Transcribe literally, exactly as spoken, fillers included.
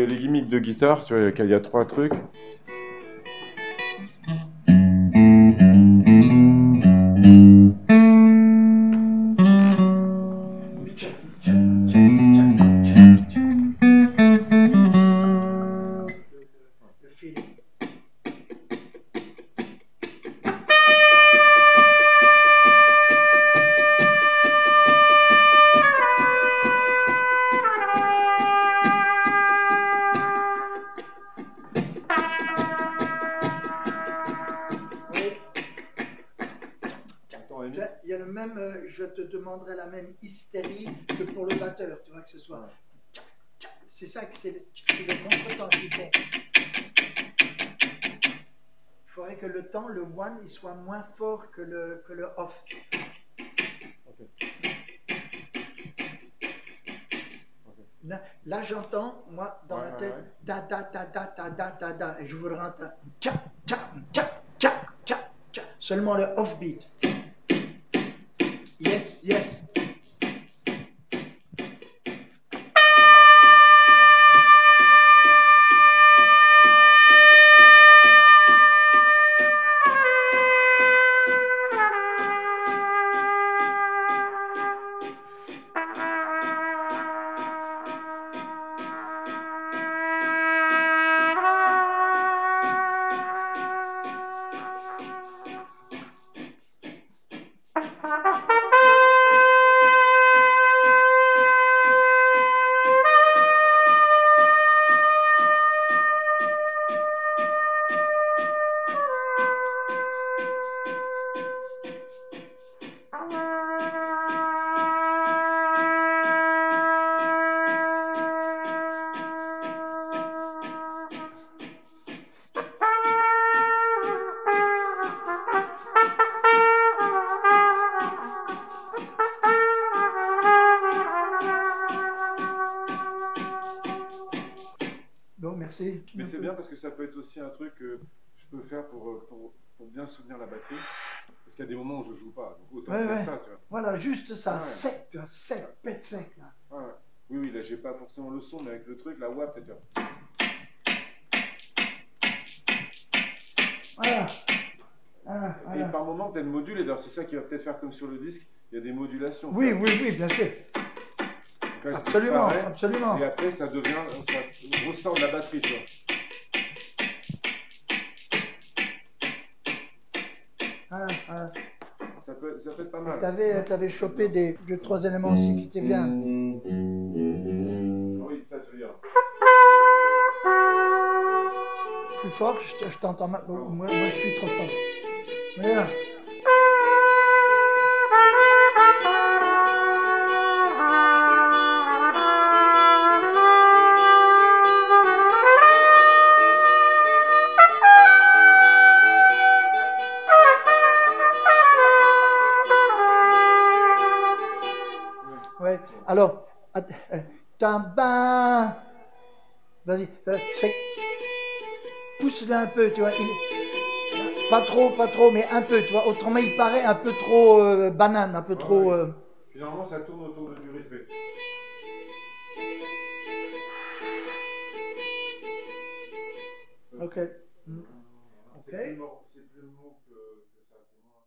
les, les gimmicks de guitare, tu vois, il y a, il y a trois trucs. Le feeling. Il y a le même, euh, je te demanderai la même hystérie que pour le batteur, tu vois, que ce soit. C'est ça que c'est le, c'est le contretemps qui compte. Il faudrait que le temps, le one, il soit moins fort que le, que le off. Okay. Okay. Là, là j'entends, moi, dans ouais, ma ouais, tête, ouais. da da da da da da da da, et je voudrais entendre tcha tcha tcha tcha tcha tcha, seulement le off-beat. Yes, yes. Bon, merci. Mais c'est bien parce que ça peut être aussi un truc que je peux faire pour, pour, pour bien soutenir la batterie. Parce qu'il y a des moments où je joue pas, donc autant Ouais, faire ouais. ça, tu vois. Voilà, juste ça, Ah ouais. sec, tu vois, sec, pète sec, là. Ah ouais. Oui, oui, là j'ai pas forcément le son, mais avec le truc, la wap, tu vois. Voilà. Voilà, Et voilà. par moment, tu as le module, et d'ailleurs c'est ça qui va peut-être faire comme sur le disque, il y a des modulations. Oui, tu vois. oui, oui, bien sûr. Donc là, Absolument, disparaît, absolument. Et après, ça devient, ça ressort de la batterie, tu vois. Voilà, voilà. Ça peut, ça peut être pas mal. Tu avais, t'avais chopé des, deux, trois éléments aussi qui étaient bien. Oui, ça je veux dire. Plus fort, je, je t'entends mal. Moi, moi, je suis trop fort. Voilà. Ouais. Alors, euh, tabac. Vas-y, euh, c'est- pousse-le un peu, tu vois. Il- pas trop, pas trop, mais un peu, tu vois. Autrement, il paraît un peu trop euh, banane, un peu Ouais, trop. ouais. Euh... Finalement, ça tourne autour de, du respect. Ok. Mm. C'est Ok. plus, mort, c'est plus mot que, que ça. C'est moins...